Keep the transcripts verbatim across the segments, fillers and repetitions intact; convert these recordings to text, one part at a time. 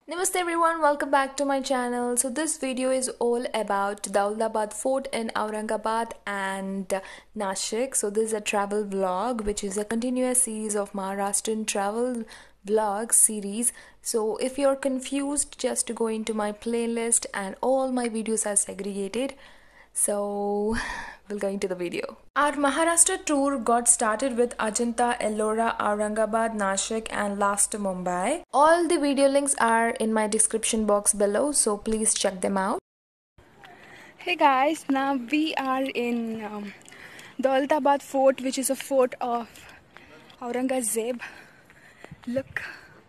Namaste everyone, welcome back to my channel. So this video is all about Daulatabad Fort in Aurangabad and Nashik. So this is a travel vlog which is a continuous series of Maharashtrian travel vlog series. So if you're confused, just go into my playlist and all my videos are segregated. So we'll go into the video. Our Maharashtra tour got started with Ajanta, Ellora, Aurangabad, Nashik and last to Mumbai. All the video links are in my description box below, so please check them out. Hey guys, now we are in um, Daulatabad Fort, which is a fort of Aurangzeb. Look,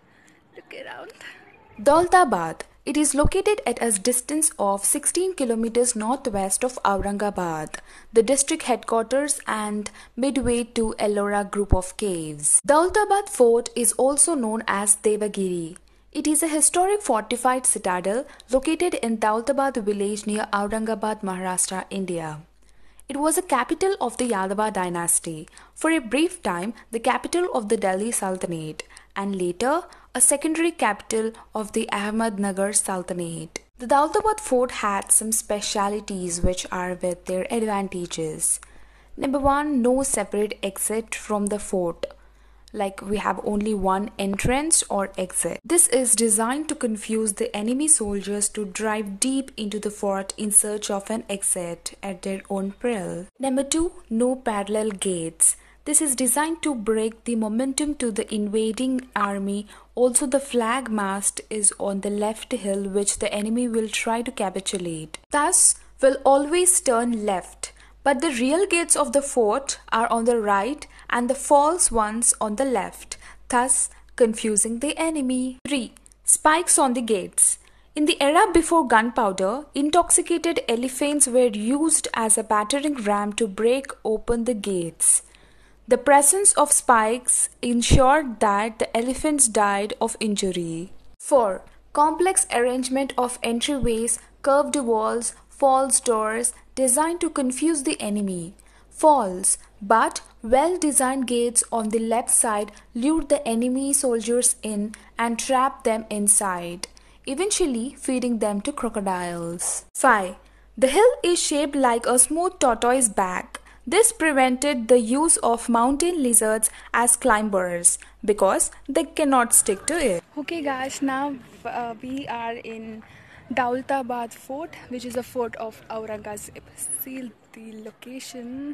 look around. Daulatabad. It is located at a distance of sixteen kilometers northwest of Aurangabad, the district headquarters and midway to Ellora group of caves. Daulatabad Fort is also known as Devagiri. It is a historic fortified citadel located in Daulatabad village near Aurangabad, Maharashtra, India. It was a capital of the Yadava dynasty, for a brief time the capital of the Delhi Sultanate, and later a secondary capital of the Ahmednagar Sultanate. The Daulatabad Fort had some specialities which are with their advantages. Number one, no separate exit from the fort. Like we have only one entrance or exit. This is designed to confuse the enemy soldiers to drive deep into the fort in search of an exit at their own peril. Number two, no parallel gates. This is designed to break the momentum to the invading army. Also, the flag mast is on the left hill which the enemy will try to capitulate. Thus, will always turn left. But the real gates of the fort are on the right and the false ones on the left, thus confusing the enemy. three. Spikes on the gates. In the era before gunpowder, intoxicated elephants were used as a battering ram to break open the gates. The presence of spikes ensured that the elephants died of injury. four. Complex arrangement of entryways, curved walls, false doors designed to confuse the enemy. False but well-designed gates on the left side lured the enemy soldiers in and trapped them inside, eventually feeding them to crocodiles. five. The hill is shaped like a smooth tortoise back. This prevented the use of mountain lizards as climbers because they cannot stick to it. Okay guys, now uh, we are in Daulatabad Fort, which is a fort of Aurangzeb. See the location.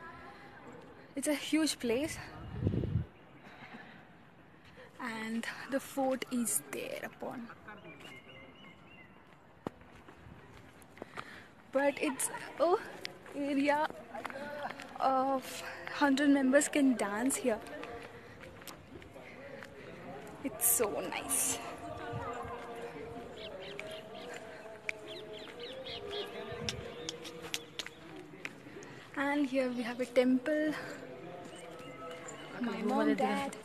It's a huge place and the fort is there upon. But it's a area of one hundred members can dance here. It's so nice. And here we have a temple. My mom, dad.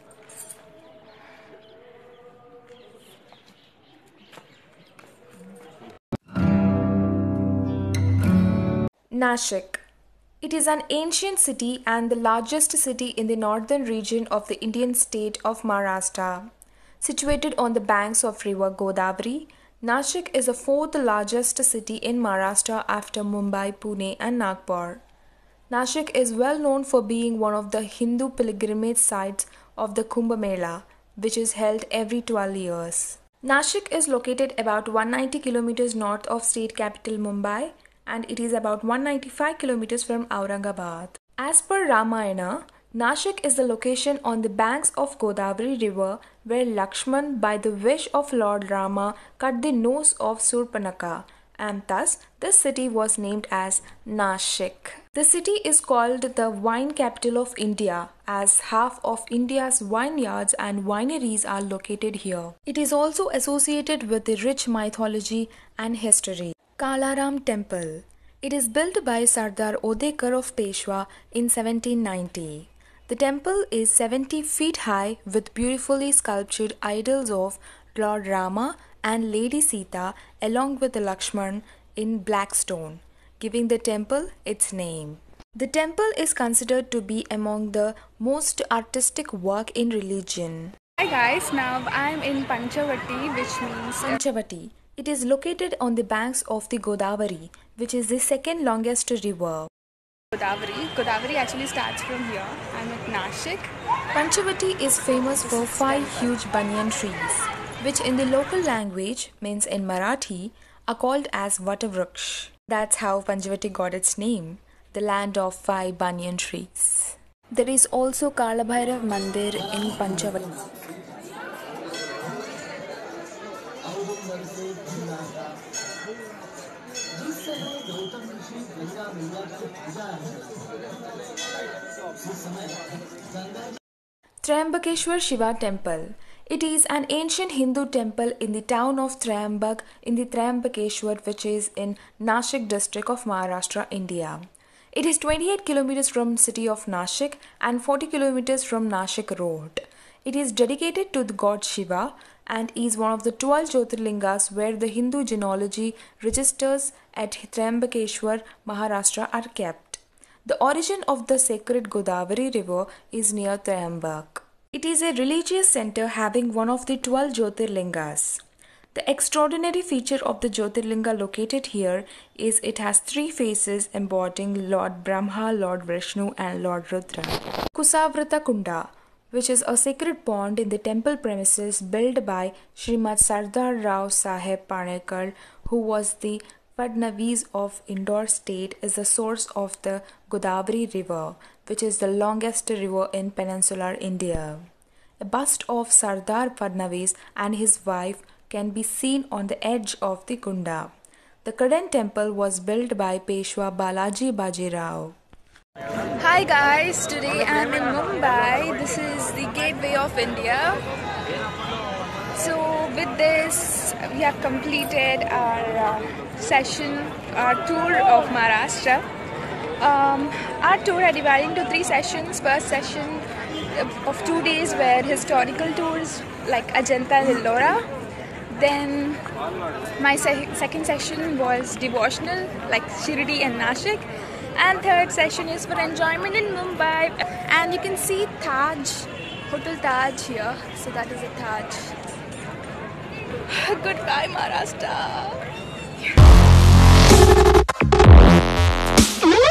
Nashik. It is an ancient city and the largest city in the northern region of the Indian state of Maharashtra. Situated on the banks of river Godavari, Nashik is the fourth largest city in Maharashtra after Mumbai, Pune and Nagpur. Nashik is well known for being one of the Hindu pilgrimage sites of the Kumbh Mela, which is held every twelve years. Nashik is located about one hundred ninety kilometers north of state capital Mumbai, and it is about one hundred ninety-five kilometers from Aurangabad. As per Ramayana, Nashik is the location on the banks of Godavari river where Lakshman, by the wish of Lord Rama, cut the nose of Surpanakha, and thus this city was named as Nashik. The city is called the wine capital of India as half of India's vineyards and wineries are located here. It is also associated with the rich mythology and history. Kalaram Temple. It is built by Sardar Odekar of Peshwa in seventeen ninety. The temple is seventy feet high with beautifully sculptured idols of Lord Rama and Lady Sita along with the Lakshman in black stone, giving the temple its name. The temple is considered to be among the most artistic work in religion. Hi guys, now I'm in Panchavati, which means Panchavati. It is located on the banks of the Godavari, which is the second longest river. Godavari. Godavari actually starts from here. I'm at Nashik. Panchavati is famous for five huge banyan trees, which in the local language means in Marathi are called as Vatavraksh. That's how Panchavati got its name, the land of five banyan trees. There is also Kalabhairav Mandir in Panchavati. Triambakeshwar Shiva Temple. It is an ancient Hindu temple in the town of Triambak in the Triambakeshwar, which is in Nashik district of Maharashtra, India. It is twenty-eight kilometers from city of Nashik and forty kilometers from Nashik road. It is dedicated to the god Shiva and is one of the twelve Jyotirlingas where the Hindu genealogy registers at Triambakeshwar, Maharashtra are kept. The origin of the sacred Godavari river is near Triambak. It is a religious center having one of the twelve Jyotirlingas. The extraordinary feature of the Jyotirlinga located here is it has three faces embodying Lord Brahma, Lord Vishnu and Lord Rudra. Kusavrata Kunda, which is a sacred pond in the temple premises built by Srimad Sardar Rao Saheb Panekar, who was the Fadnavis of Indore state, is the source of the Godavari river, which is the longest river in peninsular India. A bust of Sardar Fadnavis and his wife can be seen on the edge of the Kunda. The current temple was built by Peshwa Balaji Bajirao. Hi guys, today I'm in Mumbai. This is the gateway of India. So with this, we have completed our uh, session, our tour of Maharashtra. Um, our tour had divided into three sessions. First session of two days were historical tours like Ajanta and Ellora. Then my se second session was devotional like Shirdi and Nashik. And third session is for enjoyment in Mumbai. And you can see Taj, Hotel Taj here. So that is a Taj. Goodbye Maharashtra.